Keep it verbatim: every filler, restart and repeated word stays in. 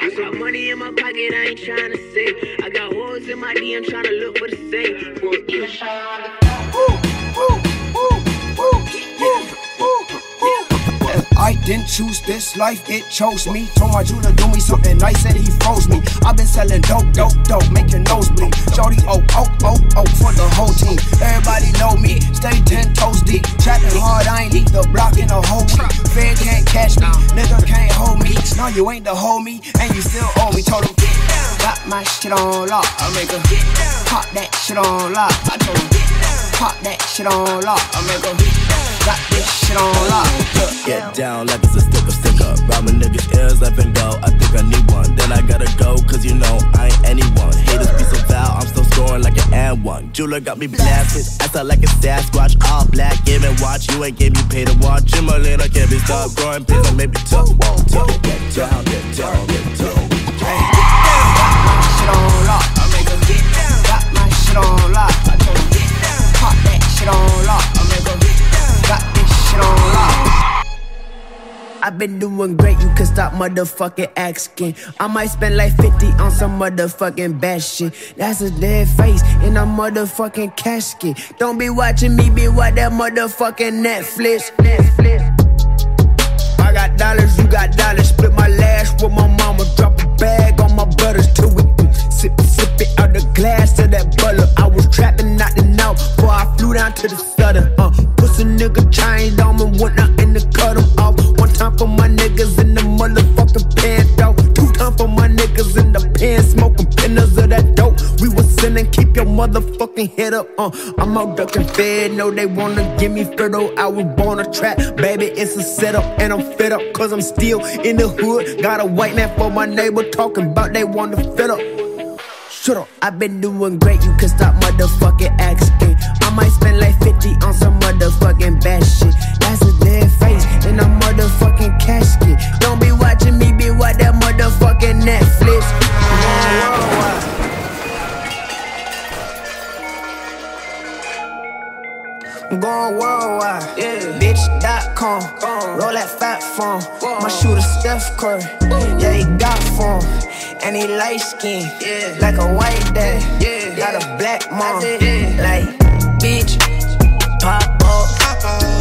I got money in my pocket, I ain't trying to save. I got holes in my D M trying to look for the same. For you. I didn't choose this life, it chose me. Told my Jew to do me something nice, said he froze me. I've been selling dope, dope, dope, make your nose bleed. Jody, oh, oh, oh, oh, for the whole team. Everybody know me, stay ten toes deep. Trapping hard, I ain't leave the block in a whole week. Fed can't catch me, nigga can't hold me. No, you ain't the homie, and you still owe me. Told him, got my shit on lock. I make her pop that shit on lock. I told him, pop that shit on lock. I make her got this shit on lock. Get down like it's a sticker, sticker. Rob a nigga's ears, left and go. I think I need one. Then I gotta go, cause you know I ain't anyone. Haters be so foul, I'm still scoring like an and one. Jeweler got me blasted, I sound like a Sasquatch. All black, give and watch. You ain't gave me pay to watch. In my lane, I can't be stopped. Growing pains, I may be tough. Tough, get down, get down, get down. Hey, got my shit on lock. I make her get down. Got my shit on lock. I told her get down. Pop that shit on lock. I make her get down. Got this shit on lock. I've been doing great, you can stop motherfucking asking. I might spend like fifty on some motherfucking bad shit. That's a dead face in a motherfucking casket. Don't be watching me, be watch that motherfucking Netflix. Netflix. I got dollars, you got dollars. Split my lash with my mama. Drop a bag on my brothers till we sip, sip it out the glass of that butter. I was trapping, knocking out before I flew down to the southern. Uh, pussy nigga chained on me, went out in the cut him off. One time for my niggas in the motherfucking pants, though. Two times for my niggas in the pen, smoking pinners of that dope. We was sinning, keep your motherfucking head up. Uh, I'm out ducking fed, know they wanna give me fertile. I was born a trap, baby, it's a setup, and I'm fed up cause I'm still in the hood. Got a white man for my neighbor talking about they wanna fit up. Shut up, I've been doing great, you can stop motherfucking asking. I might spend like fifty on some motherfucking bad shit. That's a dead face in a motherfucking casket. Don't be watching me, be watch that motherfucking Netflix. I'm going worldwide, yeah. Bitch dot com, roll that fat phone. My shooter Steph Curry, yeah, he got form. And he light skin, yeah, like a white dad, yeah. Got a black mom, like bitch, pop up,